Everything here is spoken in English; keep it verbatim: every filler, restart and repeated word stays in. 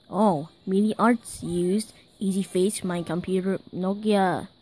Oh, mini arts used easy face my computer Nokia